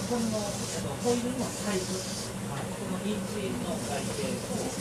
このホイールのサイズ、このインチの外径と